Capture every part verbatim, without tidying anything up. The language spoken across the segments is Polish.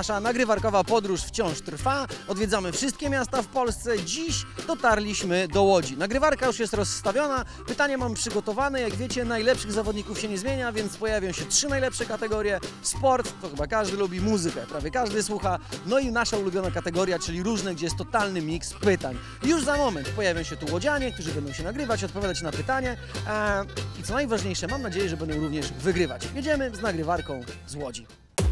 Nasza nagrywarkowa podróż wciąż trwa. Odwiedzamy wszystkie miasta w Polsce. Dziś dotarliśmy do Łodzi. Nagrywarka już jest rozstawiona. Pytania mam przygotowane. Jak wiecie, najlepszych zawodników się nie zmienia, więc pojawią się trzy najlepsze kategorie. Sport, to chyba każdy lubi, muzykę, prawie każdy słucha. No i nasza ulubiona kategoria, czyli różne, gdzie jest totalny miks pytań. Już za moment pojawią się tu łodzianie, którzy będą się nagrywać, odpowiadać na pytanie. Eee, I co najważniejsze, mam nadzieję, że będą również wygrywać. Jedziemy z nagrywarką z Łodzi.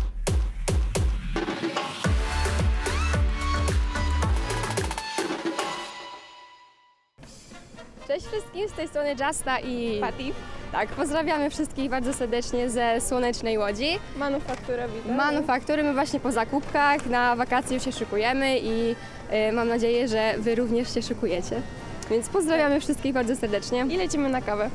Cześć wszystkim, z tej strony Justa i Patty. Tak, pozdrawiamy wszystkich bardzo serdecznie ze słonecznej Łodzi. Manufaktura, witam. Manufaktury, my właśnie po zakupkach, na wakacje już się szykujemy i y, mam nadzieję, że Wy również się szykujecie. Więc pozdrawiamy wszystkich bardzo serdecznie i lecimy na kawę.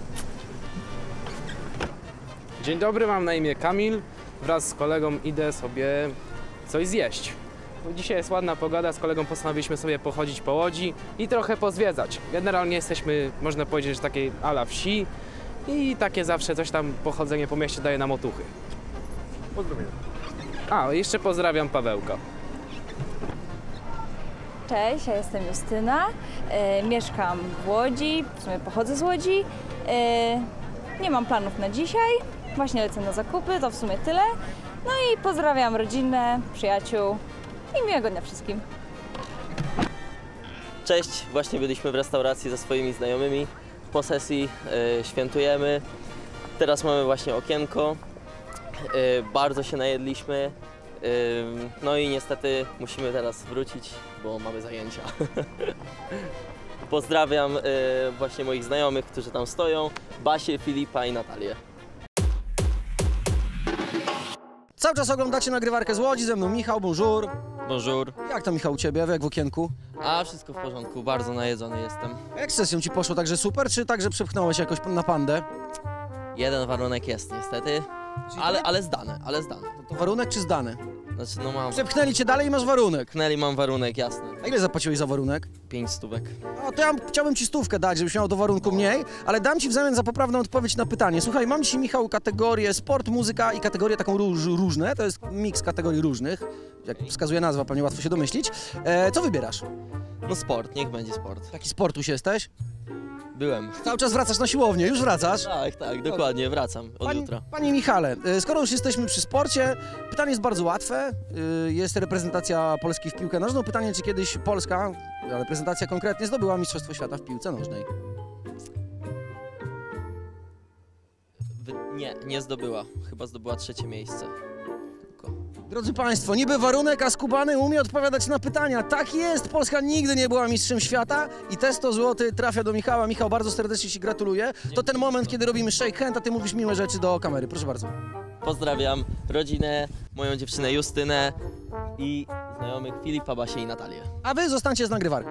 Dzień dobry, mam na imię Kamil. Wraz z kolegą idę sobie coś zjeść. Dzisiaj jest ładna pogoda, z kolegą postanowiliśmy sobie pochodzić po Łodzi i trochę pozwiedzać. Generalnie jesteśmy, można powiedzieć, że takiej ala wsi i takie zawsze coś tam pochodzenie po mieście daje nam otuchy. Pozdrawiam. A, jeszcze pozdrawiam Pawełka. Cześć, ja jestem Justyna, e, mieszkam w Łodzi, w sumie pochodzę z Łodzi. E, nie mam planów na dzisiaj, właśnie lecę na zakupy, to w sumie tyle. No i pozdrawiam rodzinę, przyjaciół i miłego dnia wszystkim. Cześć, właśnie byliśmy w restauracji ze swoimi znajomymi. Po sesji y, świętujemy. Teraz mamy właśnie okienko. Y, bardzo się najedliśmy. Y, no i niestety musimy teraz wrócić, bo mamy zajęcia. Pozdrawiam y, właśnie moich znajomych, którzy tam stoją. Basię, Filipa i Natalię. Cały czas oglądacie nagrywarkę z Łodzi, ze mną Michał, bonjour. Bonjour. Jak to, Michał, u Ciebie, jak w okienku? A wszystko w porządku, bardzo najedzony jestem. Jak z sesją Ci poszło, także super, czy także przepchnąłeś jakoś na pandę? Jeden warunek jest niestety, ale, ale zdane, ale zdane. To warunek czy zdane? Znaczy no mam... Przepchnęli Cię dalej i masz warunek. Pchnęli, mam warunek, jasne. A ile zapłaciłeś za warunek? Pięć stówek. No to ja chciałbym Ci stówkę dać, żebyś miał do warunku mniej, ale dam Ci w zamian za poprawną odpowiedź na pytanie. Słuchaj, mam dzisiaj, Michał, kategorię sport, muzyka i kategorię taką róż, różne. To jest miks kategorii różnych, jak wskazuje nazwa, pewnie łatwo się domyślić. E, co wybierasz? No sport, niech będzie sport. Taki sportuś jesteś? Byłem. Cały czas wracasz na siłownię, już wracasz? Tak, tak, dokładnie, wracam od Pani, jutra. Panie Michale, e, skoro już jesteśmy przy sporcie, pytanie jest bardzo łatwe. E, Jest reprezentacja Polski w piłkę nożną. Pytanie, czy kiedyś Polska, reprezentacja konkretnie, zdobyła Mistrzostwo Świata w piłce nożnej? Wy... Nie, nie zdobyła. Chyba zdobyła trzecie miejsce. Tylko. Drodzy Państwo, niby warunek, a skubany umie odpowiadać na pytania. Tak jest, Polska nigdy nie była mistrzem świata i te sto złotych trafia do Michała. Michał, bardzo serdecznie Ci gratuluję. To ten moment, kiedy robimy shake hand, a Ty mówisz miłe rzeczy do kamery. Proszę bardzo. Pozdrawiam rodzinę, moją dziewczynę Justynę i znajomych Filipa, Basię i Natalię. A Wy zostańcie z nagrywarką.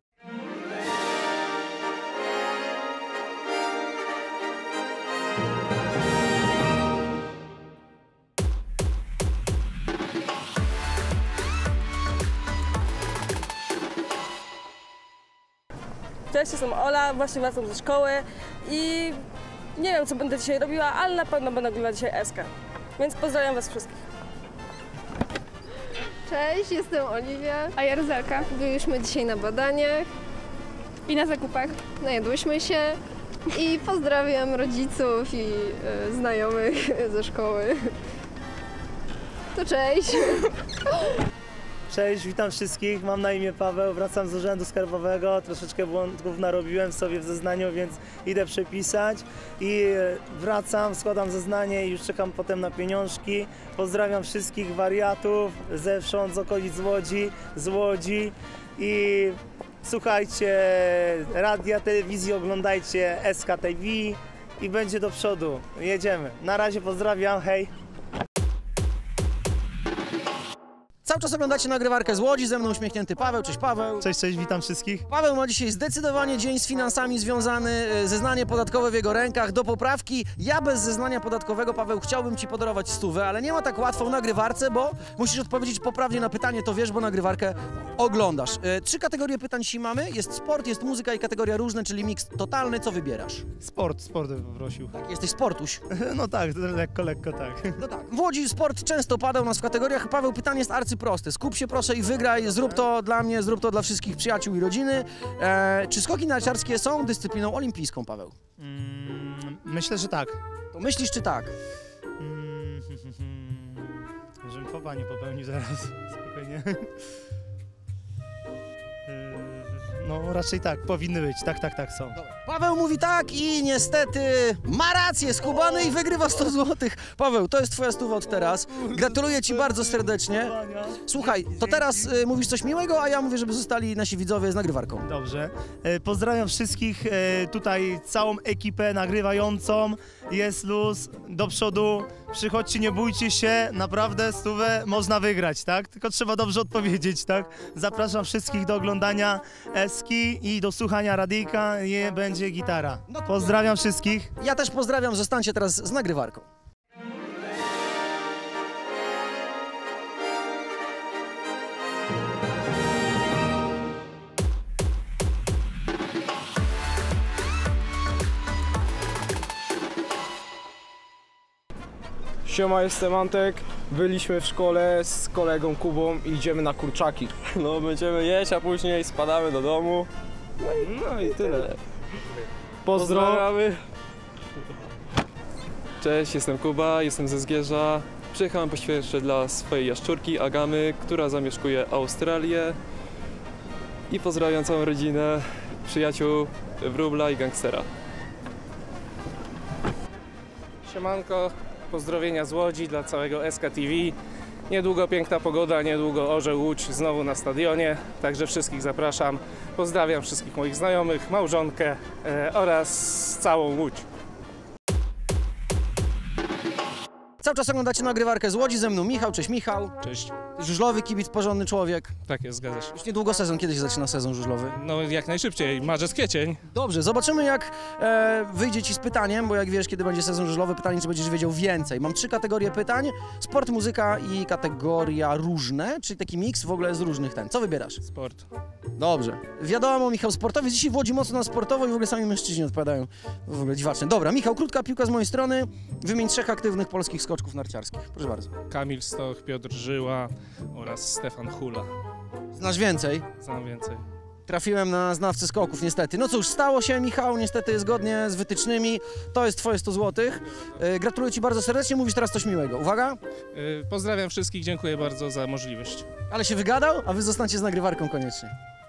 Cześć, jestem Ola, właśnie wracam ze szkoły i nie wiem, co będę dzisiaj robiła, ale na pewno będę oglądać dzisiaj Eskę. Więc pozdrawiam Was wszystkich. Cześć, jestem Oliwia. A ja Rozelka. Byliśmy dzisiaj na badaniach i na zakupach. Najadłyśmy się i pozdrawiam rodziców i e, znajomych ze szkoły. To cześć. Cześć, witam wszystkich, mam na imię Paweł, wracam z Urzędu Skarbowego, troszeczkę błędów narobiłem sobie w zeznaniu, więc idę przepisać i wracam, składam zeznanie i już czekam potem na pieniążki. Pozdrawiam wszystkich wariatów zewsząd, z okolic Łodzi, z Łodzi i słuchajcie radia, telewizji, oglądajcie S K T V i będzie do przodu, jedziemy. Na razie pozdrawiam, hej! Cały czas oglądacie nagrywarkę z Łodzi, ze mną uśmiechnięty Paweł. Cześć Paweł. Cześć, cześć, witam wszystkich. Paweł ma dzisiaj zdecydowanie dzień z finansami związany, zeznanie podatkowe w jego rękach do poprawki. Ja bez zeznania podatkowego, Paweł, chciałbym Ci podarować stówę, ale nie ma tak łatwo w nagrywarce, bo musisz odpowiedzieć poprawnie na pytanie, to wiesz, bo nagrywarkę oglądasz. E, trzy kategorie pytań dzisiaj mamy, jest sport, jest muzyka i kategoria różne, czyli miks totalny. Co wybierasz? Sport, sport bym poprosił. Tak, jesteś sportuś. No tak, lekko, lekko tak. No tak. W Łodzi sport często padał nas w kategoriach. Paweł, pytanie jest arcyproste. Skup się proszę i wygraj. Zrób to dla mnie, zrób to dla wszystkich przyjaciół i rodziny. E, czy skoki narciarskie są dyscypliną olimpijską, Paweł? Mm, myślę, że tak. To myślisz, czy tak? Mm, żebym fopa nie popełnił zaraz, spokojnie. Yy, No raczej tak, powinny być, tak, tak, tak, są. Paweł mówi tak i niestety ma rację, skubany i wygrywa sto złotych. Paweł, to jest twoja stuwa od teraz. Gratuluję Ci bardzo serdecznie. Słuchaj, to teraz y, mówisz coś miłego, a ja mówię, żeby zostali nasi widzowie z nagrywarką. Dobrze. E, Pozdrawiam wszystkich, e, tutaj całą ekipę nagrywającą. Jest luz, do przodu. Przychodźcie, nie bójcie się, naprawdę stówę można wygrać, tak? Tylko trzeba dobrze odpowiedzieć, tak? Zapraszam wszystkich do oglądania Eski i do słuchania radyjka, nie będzie gitara. Pozdrawiam wszystkich. Ja też pozdrawiam, zostańcie teraz z nagrywarką. Siema, jestem Antek. Byliśmy w szkole z kolegą Kubą i idziemy na kurczaki. No, będziemy jeść, a później spadamy do domu. No i tyle. Pozdro. Pozdrawiamy. Cześć, jestem Kuba, jestem ze Zgierza. Przyjechałem po świerszcze dla swojej jaszczurki Agamy, która zamieszkuje Australię. I pozdrawiam całą rodzinę, przyjaciół, wróbla i gangstera. Siemanko, pozdrowienia z Łodzi dla całego S K T V. Niedługo piękna pogoda, niedługo Orzeł Łódź znowu na stadionie, także wszystkich zapraszam. Pozdrawiam wszystkich moich znajomych, małżonkę e, oraz całą Łódź. Cały czas oglądacie nagrywarkę z Łodzi, ze mną Michał. Cześć Michał. Cześć. Żużlowy kibic, porządny człowiek. Tak jest, zgadza się. Już niedługo sezon, kiedy się zaczyna sezon żużlowy? No jak najszybciej, marzec, kwiecień. Dobrze, zobaczymy jak e, wyjdzie Ci z pytaniem, bo jak wiesz, kiedy będzie sezon żużlowy, pytanie, czy będziesz wiedział więcej. Mam trzy kategorie pytań, sport, muzyka i kategoria różne, czyli taki miks w ogóle z różnych ten. Co wybierasz? Sport. Dobrze. Wiadomo, Michał sportowiec, dzisiaj w Łodzi mocno na sportowo i w ogóle sami mężczyźni odpowiadają. W ogóle dziwacznie. Dobra, Michał, krótka piłka z mojej strony. Wymień trzech aktywnych polskich skoczków narciarskich. Proszę bardzo. Kamil Stoch, Piotr Żyła oraz Stefan Hula. Znasz więcej? Znam więcej. Trafiłem na znawcę skoków, niestety. No cóż, stało się, Michał, niestety zgodnie z wytycznymi. To jest twoje sto złotych. Yy, gratuluję Ci bardzo serdecznie, mówisz teraz coś miłego. Uwaga. Yy, pozdrawiam wszystkich, dziękuję bardzo za możliwość. Ale się wygadał, a Wy zostańcie z nagrywarką koniecznie.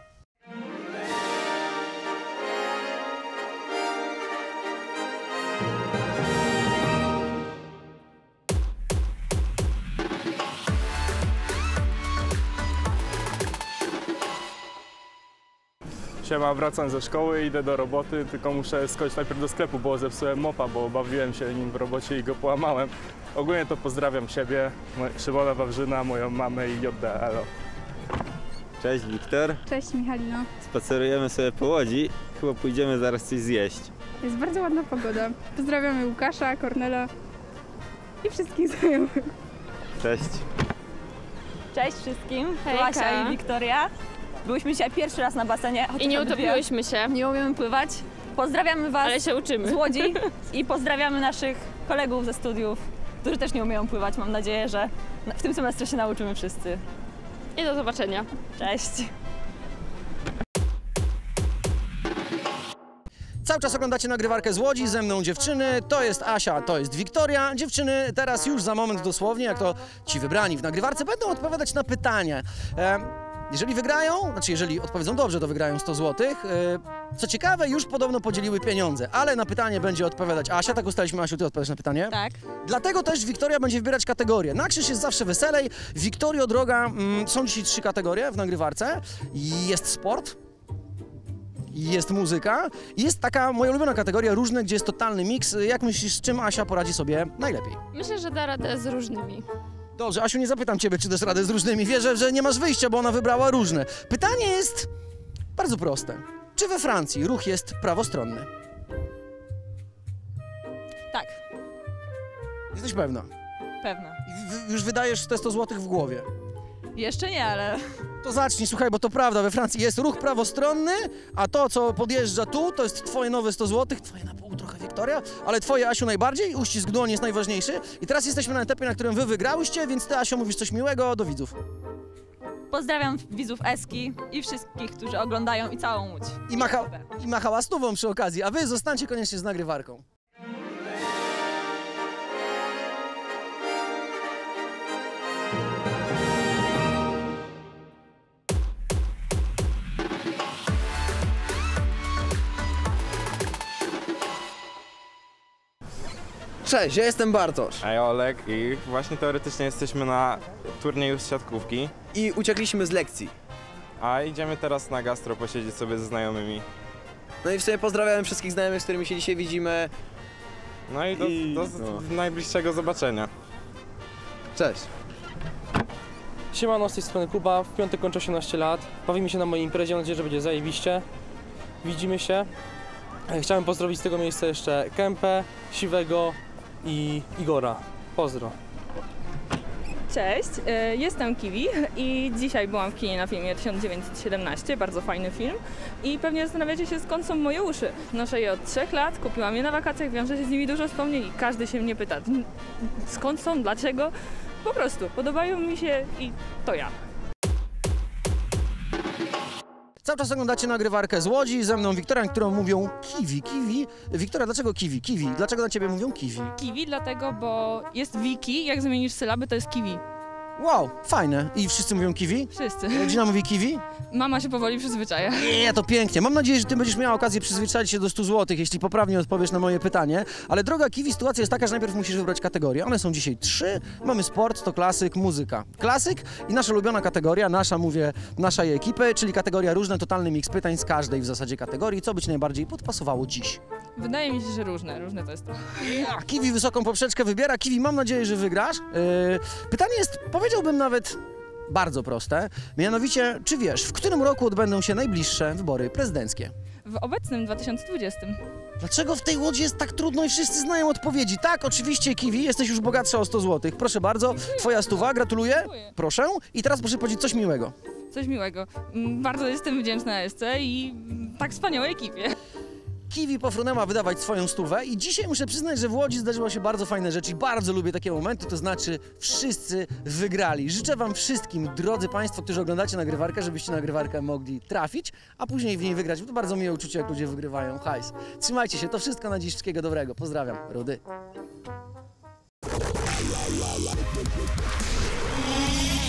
Siema, wracam ze szkoły, idę do roboty, tylko muszę skoczyć najpierw do sklepu, bo zepsułem mopa, bo bawiłem się nim w robocie i go połamałem. Ogólnie to pozdrawiam siebie, Szymona Wawrzyna, moją mamę i J D L. Cześć Wiktor. Cześć Michalino. Spacerujemy sobie po Łodzi, chyba pójdziemy zaraz coś zjeść. Jest bardzo ładna pogoda. Pozdrawiamy Łukasza, Kornela i wszystkich znajomych. Cześć. Cześć wszystkim, Hejka. Basia i Wiktoria. Byłyśmy dzisiaj pierwszy raz na basenie. I nie utopiłyśmy się. Nie umiemy pływać. Pozdrawiamy Was Ale się uczymy. z Łodzi i pozdrawiamy naszych kolegów ze studiów, którzy też nie umieją pływać. Mam nadzieję, że w tym semestrze się nauczymy wszyscy. I do zobaczenia. Cześć. Cały czas oglądacie nagrywarkę z Łodzi, ze mną dziewczyny, to jest Asia, to jest Wiktoria. Dziewczyny teraz już za moment dosłownie, jak to ci wybrani w nagrywarce, będą odpowiadać na pytania. E, jeżeli wygrają, znaczy jeżeli odpowiedzą dobrze, to wygrają sto złotych. E, co ciekawe, już podobno podzieliły pieniądze, ale na pytanie będzie odpowiadać Asia, tak ustaliliśmy, Asiu, ty odpowiesz na pytanie? Tak. Dlatego też Wiktoria będzie wybierać kategorie. Na krzyż jest zawsze weselej. Wiktorio, droga, mm, są dzisiaj trzy kategorie w nagrywarce. Jest sport, jest muzyka i jest taka moja ulubiona kategoria różne, gdzie jest totalny miks. Jak myślisz, z czym Asia poradzi sobie najlepiej? Myślę, że da radę z różnymi. Dobrze, Asiu, nie zapytam ciebie, czy dasz radę z różnymi. Wierzę, że nie masz wyjścia, bo ona wybrała różne. Pytanie jest bardzo proste. Czy we Francji ruch jest prawostronny? Tak, Jesteś pewna? pewna. I w- już wydajesz te sto złotych w głowie. Jeszcze nie, ale To zacznij, słuchaj, bo to prawda, we Francji jest ruch prawostronny, a to, co podjeżdża tu, to jest twoje nowe sto złotych, twoje na pół trochę, Wiktoria, ale twoje, Asiu, najbardziej, uścisk dłoni jest najważniejszy. I teraz jesteśmy na etapie, na którym wy wygrałyście, więc ty, Asiu, mówisz coś miłego do widzów. pozdrawiam widzów Eski i wszystkich, którzy oglądają i całą Łódź. I, macha, i machała stówą przy okazji, a wy zostańcie koniecznie z nagrywarką. Cześć, ja jestem Bartosz. A ja Olek i właśnie teoretycznie jesteśmy na turnieju z siatkówki. I uciekliśmy z lekcji. A idziemy teraz na gastro posiedzieć sobie ze znajomymi. No i w sumie pozdrawiam wszystkich znajomych, z którymi się dzisiaj widzimy. No i do, I, do, no. do najbliższego zobaczenia. Cześć. Siemano, z tej strony Kuba, w piątek kończę osiemnaście lat, bawimy się na mojej imprezie, mam nadzieję, że będzie zajebiście. Widzimy się. Chciałem pozdrowić z tego miejsca jeszcze Kępę, Siwego i Igora. Pozdro. Cześć, y, jestem Kiwi i dzisiaj byłam w kinie na filmie tysiąc dziewięćset siedemnaście, bardzo fajny film i pewnie zastanawiacie się, skąd są moje uszy. Noszę je od trzech lat, kupiłam je na wakacjach, wiąże się z nimi dużo wspomnień i każdy się mnie pyta, skąd są, dlaczego. Po prostu, podobają mi się i to ja. Cały czas oglądacie nagrywarkę z Łodzi, ze mną Wiktoria, którą mówią Kiwi, Kiwi. Wiktoria, dlaczego Kiwi? Kiwi, dlaczego na ciebie mówią Kiwi? Kiwi dlatego, bo jest wiki, jak zamienisz sylaby, to jest kiwi. Wow, fajne. I wszyscy mówią Kiwi? Wszyscy. Rodzina mówi Kiwi? Mama się powoli przyzwyczaja. Nie, to pięknie. Mam nadzieję, że ty będziesz miała okazję przyzwyczaić się do stu złotych, jeśli poprawnie odpowiesz na moje pytanie. Ale droga Kiwi, sytuacja jest taka, że najpierw musisz wybrać kategorię. One są dzisiaj trzy. Mamy sport, to klasyk, muzyka. Klasyk i nasza ulubiona kategoria, nasza, mówię, naszej ekipy, czyli kategoria różne, totalny miks pytań z każdej w zasadzie kategorii, co by ci najbardziej podpasowało dziś. Wydaje mi się, że różne, różne to jest to. Ja, Kiwi wysoką poprzeczkę wybiera. Kiwi, mam nadzieję, że wygrasz. Yy, pytanie jest, powiedziałbym nawet, bardzo proste. Mianowicie, czy wiesz, w którym roku odbędą się najbliższe wybory prezydenckie? W obecnym dwa tysiące dwudziestym. Dlaczego w tej Łodzi jest tak trudno i wszyscy znają odpowiedzi? Tak, oczywiście, Kiwi, jesteś już bogatsza o sto złotych. Proszę bardzo, twoja stuwa, gratuluję. Dziękuję. Proszę. I teraz proszę powiedzieć coś miłego. Coś miłego. Mm, Bardzo jestem wdzięczna Esce i mm, tak wspaniałej ekipie. Kiwi pofrunęła wydawać swoją stówę i dzisiaj muszę przyznać, że w Łodzi zdarzyło się bardzo fajne rzeczy i bardzo lubię takie momenty, to znaczy wszyscy wygrali. Życzę wam wszystkim, drodzy państwo, którzy oglądacie nagrywarkę, żebyście nagrywarkę mogli trafić, a później w niej wygrać. Bo to bardzo miłe uczucie, jak ludzie wygrywają hajs. Trzymajcie się, to wszystko na dziś, wszystkiego dobrego. Pozdrawiam, Rudy.